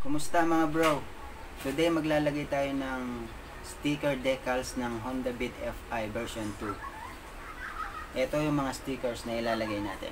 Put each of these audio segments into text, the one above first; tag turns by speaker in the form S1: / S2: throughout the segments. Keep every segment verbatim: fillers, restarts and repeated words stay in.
S1: Kumusta mga bro? Today maglalagay tayo ng sticker decals ng Honda Beat F I version two. Ito yung mga stickers na ilalagay natin.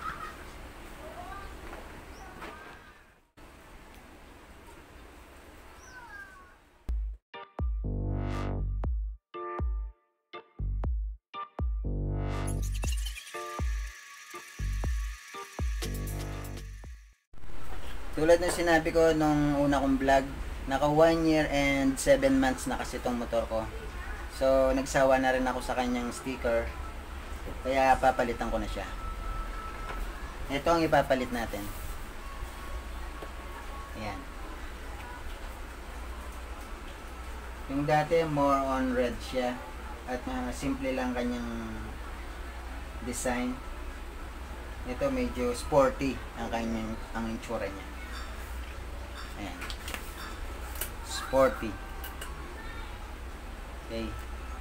S1: Tulad ng sinabi ko nung una kong vlog, naka one year and seven months na kasi itong motor ko. So nagsawa na rin ako sa kanyang sticker, kaya papalitan ko na siya. Ito ang ipapalit natin. Ayan. Yung dati more on red siya at uh, simple lang kanyang design. Ito medyo sporty ang kanyang ang itsura niya. Ayan. Sporty. Okay.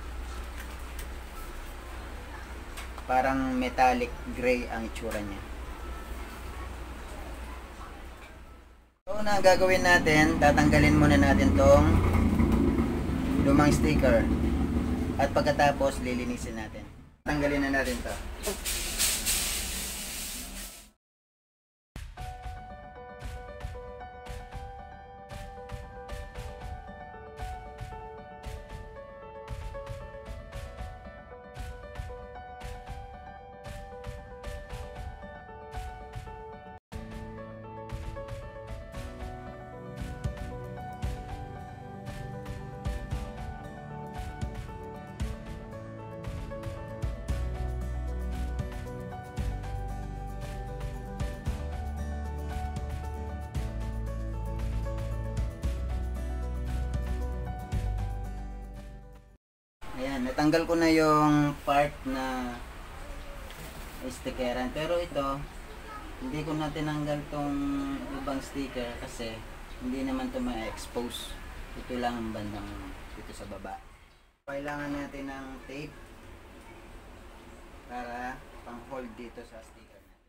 S1: Parang metallic gray ang itsura niya. So, na gagawin natin, tatanggalin muna natin tong lumang sticker. At pagkatapos, lilinisin natin. Tanggalin na natin to. Ayan, natanggal ko na yung part na stickeran. Pero ito, hindi ko na tinanggal tong ibang sticker kasi hindi naman ito ma-expose. Ito lang ang bandang dito sa baba. Kailangan natin ng tape para pang-hold dito sa sticker natin.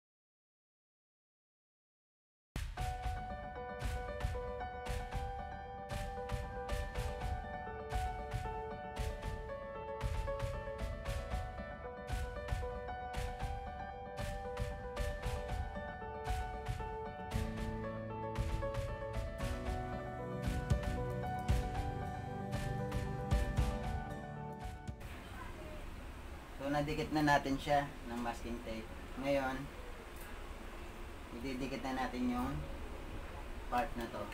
S1: So, nadikit na natin siya ng masking tape. Ngayon, ididikit na natin yung part na to.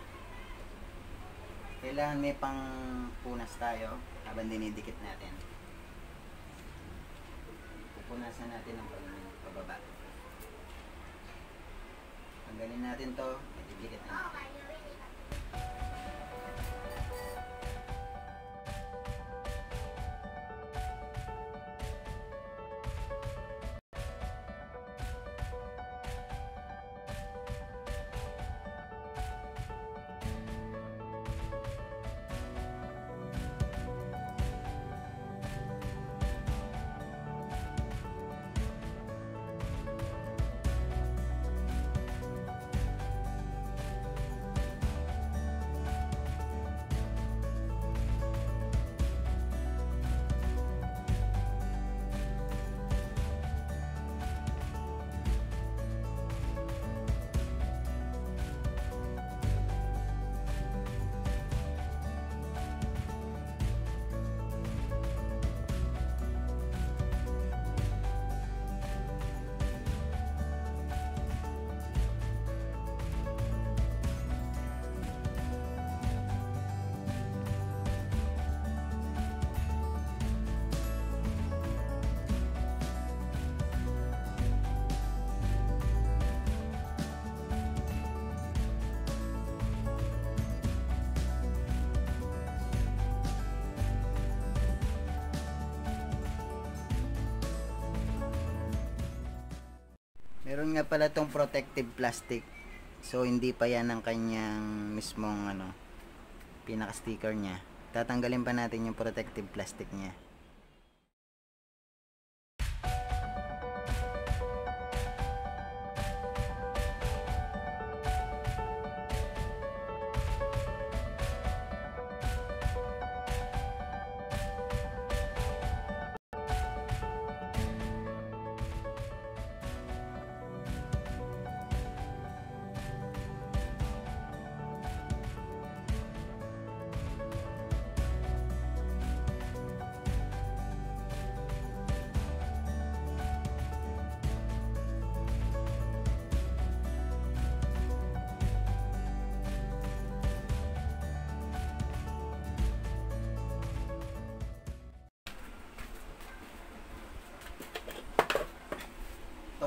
S1: Kailangan may pang punas tayo habang dinidikit natin. Pupunasan natin ang pababa. Tanggalin natin to, ididikit na natin. Meron nga pala tong protective plastic. So hindi pa yan ang kanyang mismong ano, pinaka sticker niya. Tatanggalin pa natin yung protective plastic niya.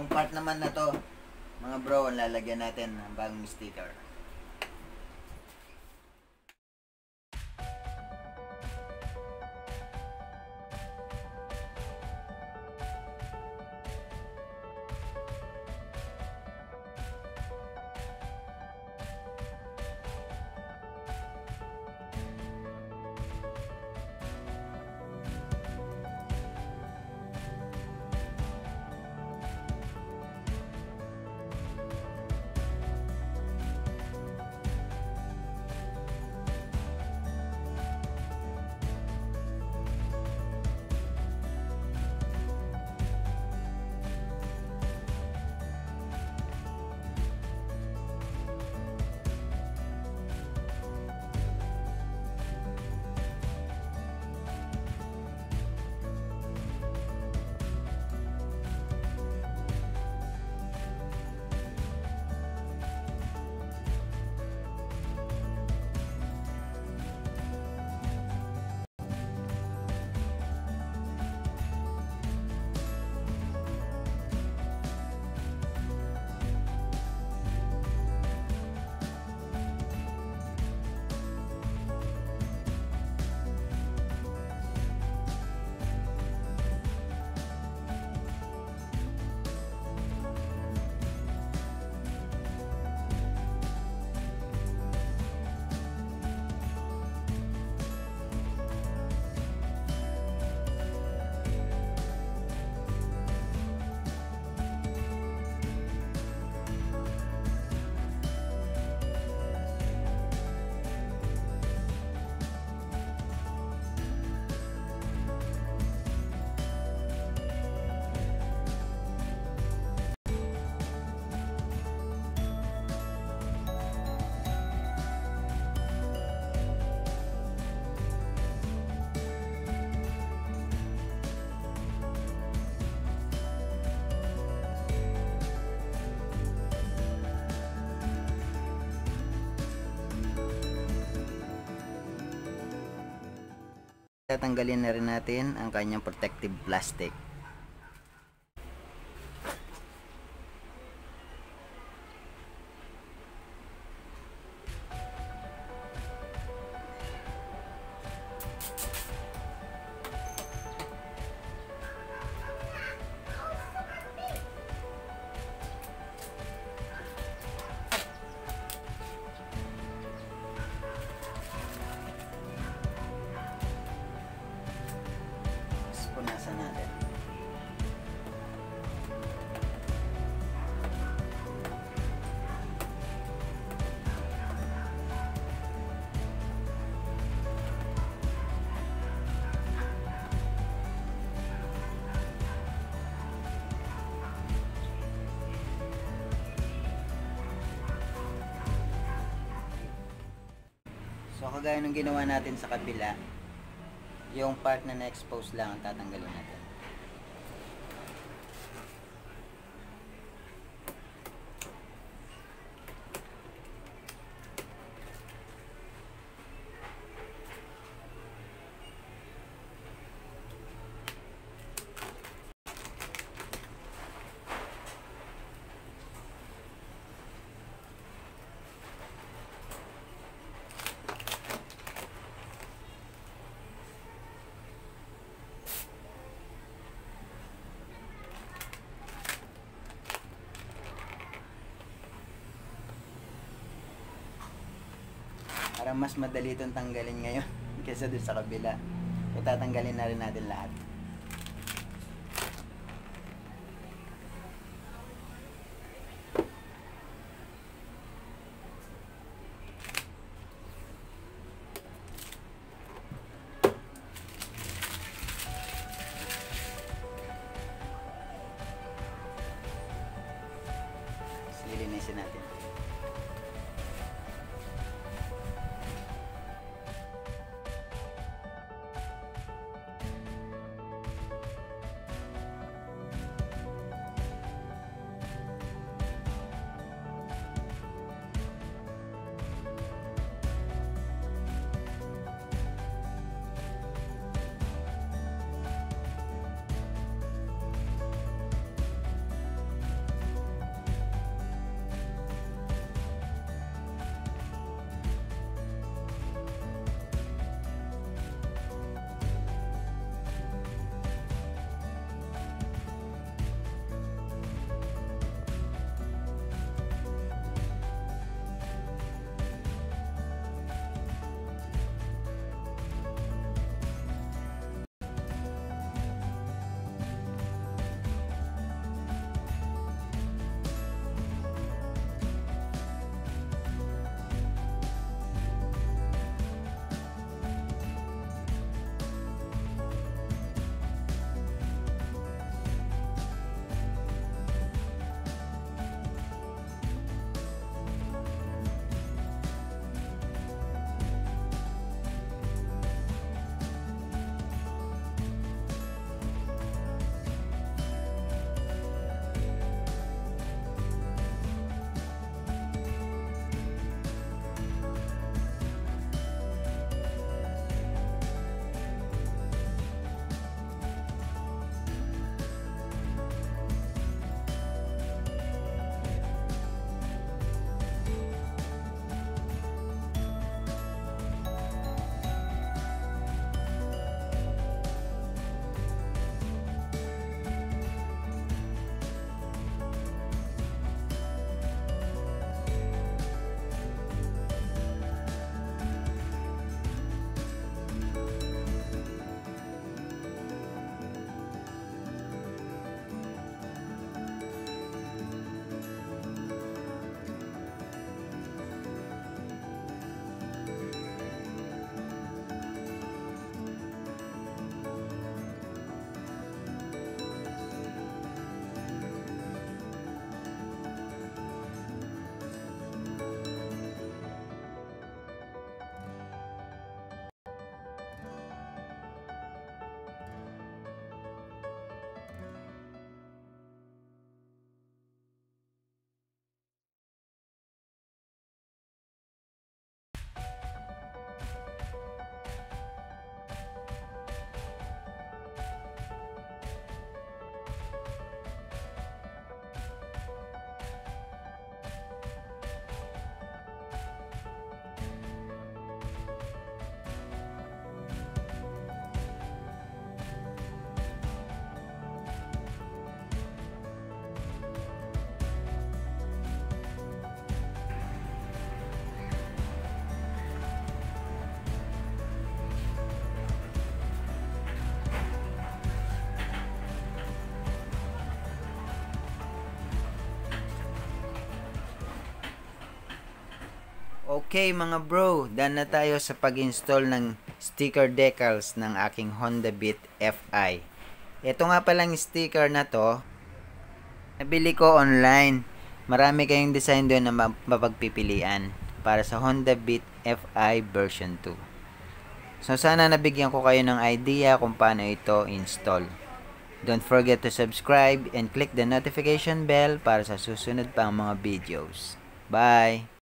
S1: Itong part naman na to, mga bro, ang lalagyan natin ng bagong sticker. Tatanggalin na rin natin ang kanyang protective plastic. Punasan natin. So kagaya ng ginawa natin sa kabila, yung part na na-expose lang ang tatanggalin natin. Para mas madali itong tanggalin ngayon kaysa doon sa kabila. So, tatanggalin na rin natin lahat. Silinisin natin. Okay mga bro, done na tayo sa pag-install ng sticker decals ng aking Honda Beat F I. Ito nga palang sticker na to, nabili ko online. Marami kayong design doon na mapagpipilian para sa Honda Beat F I version two. So sana nabigyan ko kayo ng idea kung paano ito install. Don't forget to subscribe and click the notification bell para sa susunod pang mga videos. Bye!